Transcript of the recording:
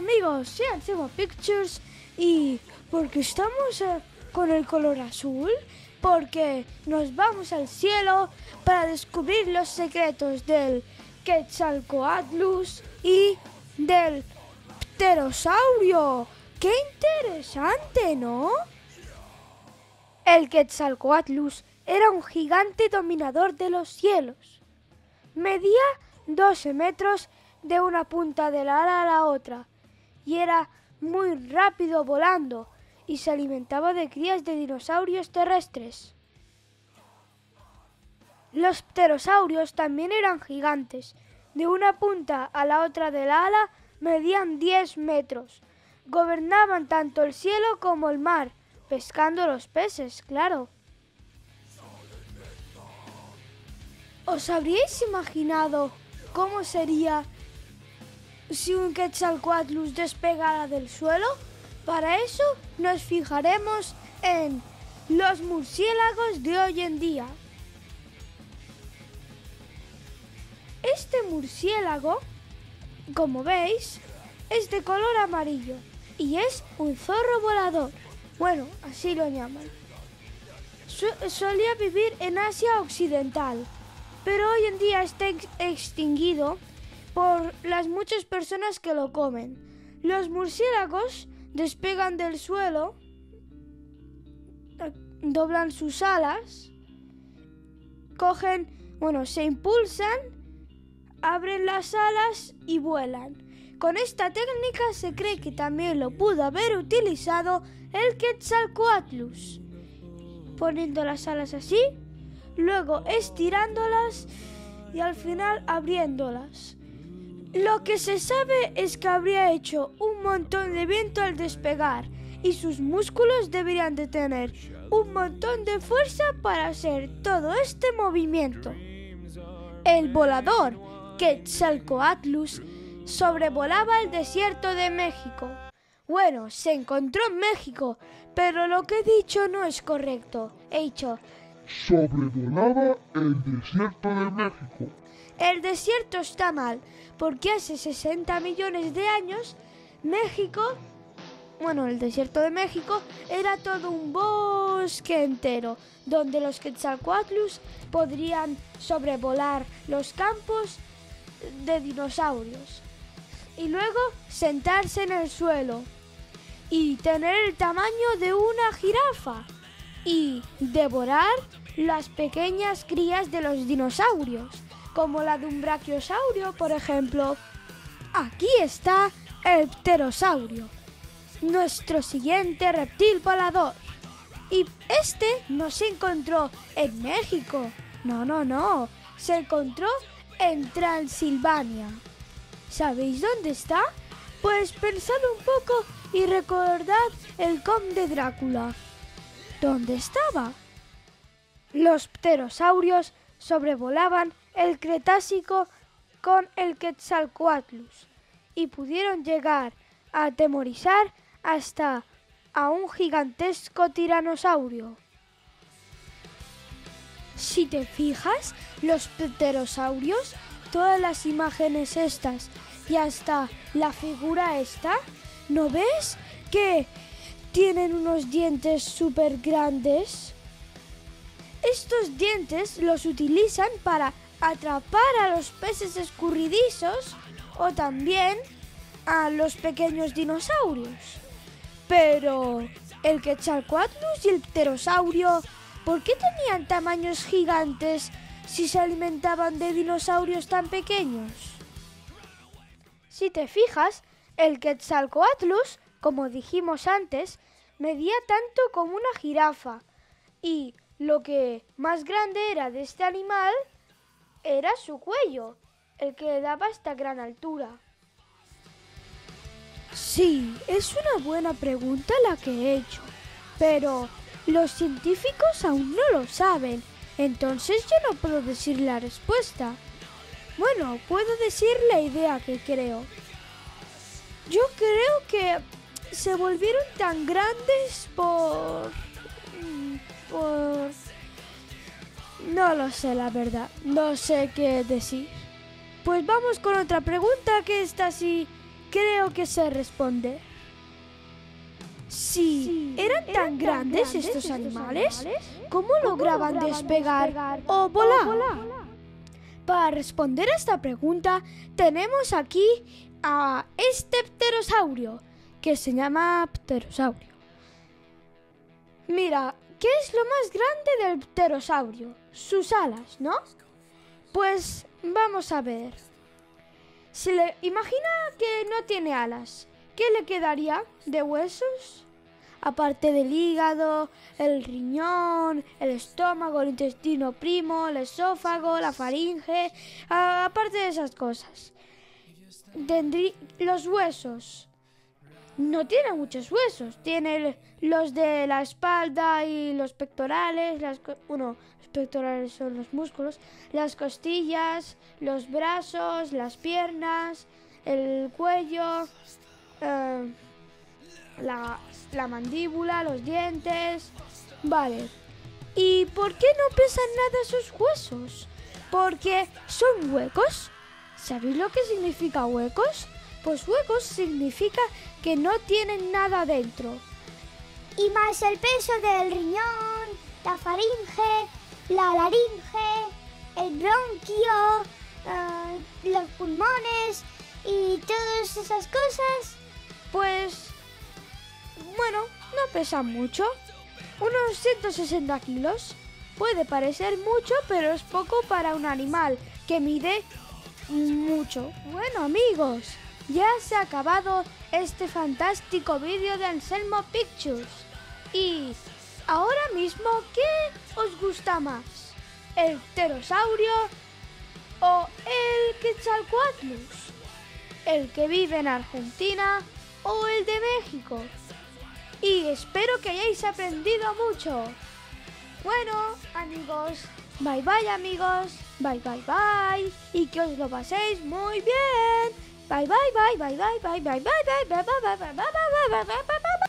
amigos, sean Semo Pictures. ¿Y por qué estamos con el color azul? Porque nos vamos al cielo para descubrir los secretos del Quetzalcoatlus y del pterosaurio. ¡Qué interesante!, ¿no? El Quetzalcoatlus era un gigante dominador de los cielos. Medía 12 metros de una punta del ala a la otra y era muy rápido volando y se alimentaba de crías de dinosaurios terrestres. Los pterosaurios también eran gigantes. De una punta a la otra del ala medían 10 metros. Gobernaban tanto el cielo como el mar, pescando los peces, claro. ¿Os habríais imaginado cómo sería si un Quetzalcoatlus despegara del suelo? Para eso nos fijaremos en los murciélagos de hoy en día. Este murciélago, como veis, es de color amarillo y es un zorro volador. Bueno, así lo llaman. Solía vivir en Asia Occidental, pero hoy en día está extinguido por las muchas personas que lo comen. Los murciélagos despegan del suelo, doblan sus alas, se impulsan, abren las alas y vuelan. Con esta técnica se cree que también lo pudo haber utilizado el Quetzalcoatlus, poniendo las alas así, luego estirándolas y al final abriéndolas. Lo que se sabe es que habría hecho un montón de viento al despegar y sus músculos deberían de tener un montón de fuerza para hacer todo este movimiento. El volador Quetzalcoatlus sobrevolaba el desierto de México. Bueno, se encontró en México, pero lo que he dicho no es correcto. He dicho sobrevolaba el desierto de México. El desierto está mal, porque hace 60 millones de años el desierto de México era todo un bosque entero, donde los Quetzalcoatlus podrían sobrevolar los campos de dinosaurios y luego sentarse en el suelo y tener el tamaño de una jirafa y devorar las pequeñas crías de los dinosaurios, como la de un brachiosaurio, por ejemplo. Aquí está el pterosaurio, nuestro siguiente reptil volador. Y este no se encontró en México, no, se encontró en Transilvania. ¿Sabéis dónde está? Pues pensad un poco y recordad el conde Drácula. ¿Dónde estaba? Los pterosaurios sobrevolaban el Cretácico con el Quetzalcoatlus y pudieron llegar a atemorizar hasta a un gigantesco tiranosaurio. Si te fijas, los pterosaurios, todas las imágenes estas y hasta la figura esta, ¿no ves que tienen unos dientes súper grandes? Estos dientes los utilizan para atrapar a los peces escurridizos o también a los pequeños dinosaurios. Pero el Quetzalcoatlus y el pterosaurio, ¿por qué tenían tamaños gigantes si se alimentaban de dinosaurios tan pequeños? Si te fijas, el Quetzalcoatlus, como dijimos antes, medía tanto como una jirafa y lo que más grande era de este animal era su cuello, el que le daba esta gran altura. Sí, es una buena pregunta la que he hecho, pero los científicos aún no lo saben, entonces yo no puedo decir la respuesta. Bueno, puedo decir la idea que creo. Yo creo que se volvieron tan grandes por... No lo sé, la verdad. No sé qué decir. Pues vamos con otra pregunta que esta sí creo que sé responder. Si eran tan grandes estos animales, ¿cómo lograban despegar o volar? Para responder a esta pregunta, tenemos aquí a este pterosaurio, que se llama pterosaurio. Mira, ¿qué es lo más grande del pterosaurio? Sus alas, ¿no? Pues vamos a ver. Imagina que no tiene alas. ¿Qué le quedaría de huesos? Aparte del hígado, el riñón, el estómago, el intestino primo, el esófago, la faringe, aparte de esas cosas. Los huesos. No tiene muchos huesos. Tiene los de la espalda y los pectorales. Los pectorales son los músculos. Las costillas, los brazos, las piernas, el cuello, la mandíbula, los dientes. Vale. ¿Y por qué no pesan nada esos huesos? Porque son huecos. ¿Sabéis lo que significa huecos? Pues huecos significa que no tienen nada dentro. Y más el peso del riñón, la faringe, la laringe, el bronquio, los pulmones y todas esas cosas. Pues, bueno, no pesan mucho. Unos 160 kilos. Puede parecer mucho, pero es poco para un animal que mide mucho. Bueno, amigos, ya se ha acabado este fantástico vídeo de Anselmo Pictures. Y ahora mismo, ¿qué os gusta más? ¿El pterosaurio o el Quetzalcoatlus? ¿El que vive en Argentina o el de México? Y espero que hayáis aprendido mucho. Bueno, amigos, bye bye, amigos, bye bye bye, y que os lo paséis muy bien. Bye bye bye bye bye bye bye bye bye bye bye bye bye bye bye bye bye bye bye.